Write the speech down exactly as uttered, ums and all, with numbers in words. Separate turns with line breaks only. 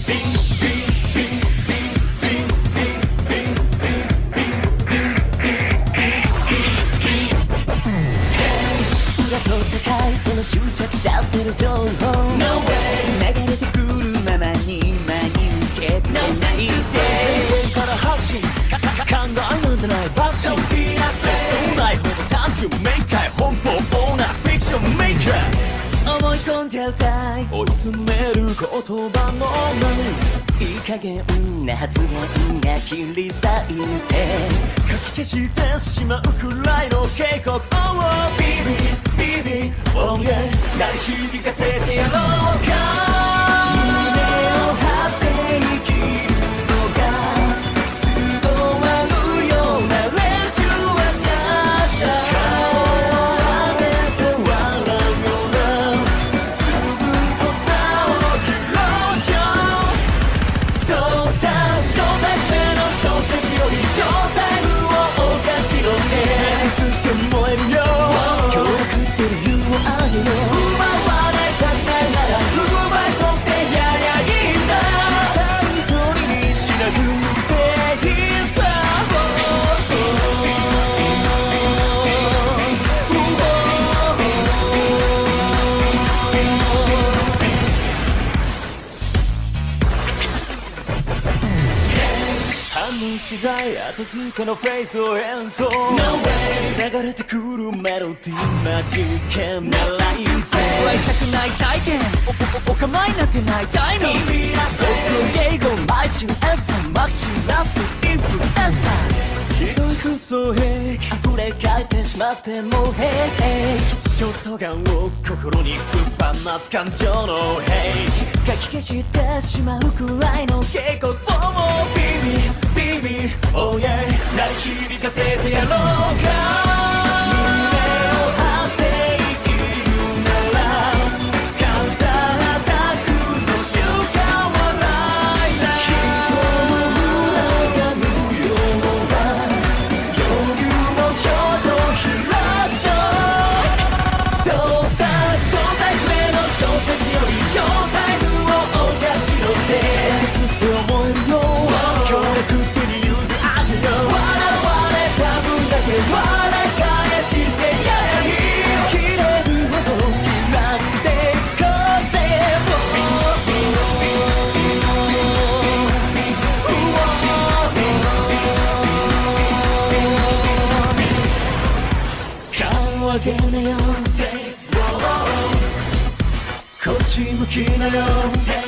その執着しちゃってる情報 No way 流れてくるままに真に受けてない全然から発信かか考えなんてないバッシンそうないほど単純明快奔放なフィクションメイカー思い込んじゃうたい追い詰める言葉のないいい加減な発言が切り裂いてかき消してしまうくらいの警告 Oh baby baby oh yeah 鳴り響かせてやろうか胸を張って生きるのが都合悪いような連中はちゃった顔を上げて笑うようなずぶとさを披露しようそうさショータイムの小説よりショータイムを犯しろってずっと燃えるよ今日食ってる理由をあげよう奪われたくないなら奪い取ってやりゃいいんだ期待通りにしなくていいさ反応しない後付けのフレーズを演奏 No way 流れてくるメロディーマジックなライン性は痛くない体験おおお構いなんてないタイミング別の英語マイチュエンサーまき散らすインフルエンサーひどい空想兵器溢れ返ってしまってもう平気ショットガンを心にぶっ放す感情の兵器かき消してしまうくらいの警告をもうビビビビ Oh yeah 鳴り響かせてやろうか胸を張って生きるなら肩叩くの習慣はないな人の裏がむような余裕の表情ひらしょそうさショータイムの小説よりショータイムを犯しろって切って思えるよ協力って理由であげよう笑われた分だけ笑い返してやり切れるほど嫌ってこうぜ顔上げなよこっち向きなよ